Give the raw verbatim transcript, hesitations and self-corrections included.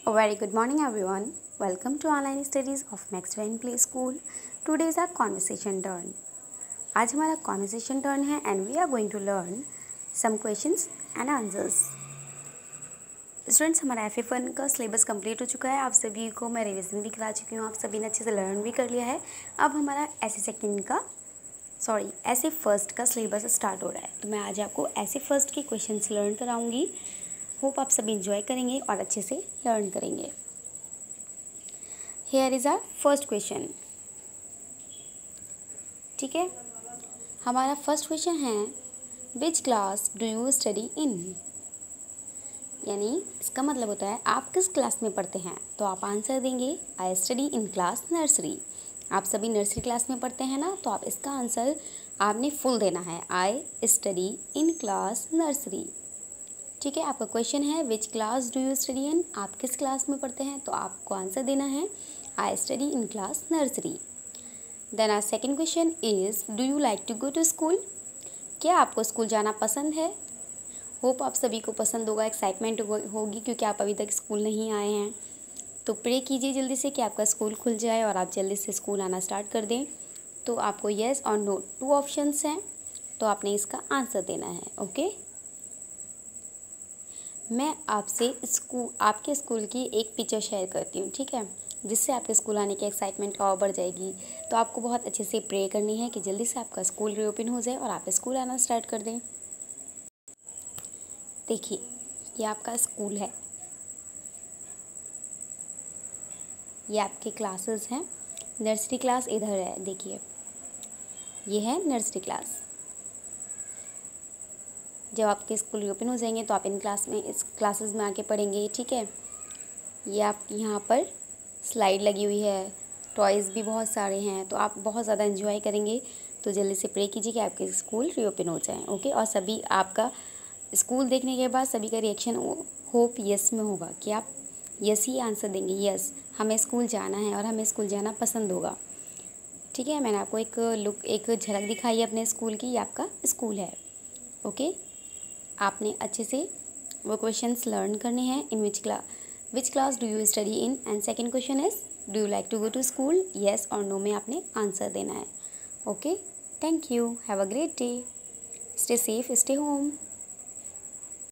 A very good morning everyone. Welcome to online studies of Maxwell Play School. Today is our conversation turn. आज हमारा conversation turn है and we are going to learn some questions and answers. Students, हमारा F A one का syllabus complete हो चुका है। आप सभी को मैं रिवीजन भी करा चुकी हूँ, आप सभी ने अच्छे से लर्न भी कर लिया है। अब हमारा ऐसे सेकेंड का सॉरी ऐसे फर्स्ट का सिलेबस स्टार्ट हो रहा है, तो मैं आज आपको ऐसे फर्स्ट के क्वेश्चंस लर्न कराऊंगी। होप आप सभी इंजॉय करेंगे और अच्छे से लर्न करेंगे। Here is our first question. ठीक है, हमारा फर्स्ट क्वेश्चन है which class do you study in. यानी इसका मतलब होता है आप किस क्लास में पढ़ते हैं, तो आप आंसर देंगे I study in class nursery. आप सभी नर्सरी क्लास में पढ़ते हैं ना, तो आप इसका आंसर आपने फुल देना है, I study in class nursery. ठीक है, आपका क्वेश्चन है which class do you study in, आप किस क्लास में पढ़ते हैं, तो आपको आंसर देना है I study in class nursery. Then our second question is do you like to go to school. क्या आपको स्कूल जाना पसंद है। होप आप सभी को पसंद होगा, एक्साइटमेंट होगी क्योंकि आप अभी तक स्कूल नहीं आए हैं। तो प्रे कीजिए जल्दी से कि आपका स्कूल खुल जाए और आप जल्दी से स्कूल आना स्टार्ट कर दें। तो आपको येस और नो टू ऑप्शंस हैं, तो आपने इसका आंसर देना है। ओके, मैं आपसे स्कूल आपके स्कूल की एक पिक्चर शेयर करती हूँ, ठीक है, जिससे आपके स्कूल आने की एक्साइटमेंट और बढ़ जाएगी। तो आपको बहुत अच्छे से प्रे करनी है कि जल्दी से आपका स्कूल रीओपन हो जाए और आप स्कूल आना स्टार्ट कर दें। देखिए, ये आपका स्कूल है, ये आपके क्लासेस हैं। नर्सरी क्लास इधर है, देखिए ये है नर्सरी क्लास। जब आपके स्कूल रीओपन हो जाएंगे तो आप इन क्लास में इस क्लासेस में आके पढ़ेंगे। ठीक है, ये आप यहाँ पर स्लाइड लगी हुई है, टॉयज़ भी बहुत सारे हैं, तो आप बहुत ज़्यादा एंजॉय करेंगे। तो जल्दी से प्रे कीजिए कि आपके स्कूल रीओपन हो जाएं। ओके, और सभी आपका स्कूल देखने के बाद सभी का रिएक्शन होप यस में होगा कि आप यस ही आंसर देंगे, यस हमें स्कूल जाना है और हमें स्कूल जाना पसंद होगा। ठीक है, मैंने आपको एक लुक एक झलक दिखाई है अपने स्कूल की, ये आपका स्कूल है। ओके, आपने अच्छे से वो क्वेश्चंस लर्न करने हैं। In which class which class do you study in, and second question is do you like to go to school. Yes और नो में आपने आंसर देना है। Okay, thank you, have a great day, stay safe, stay home.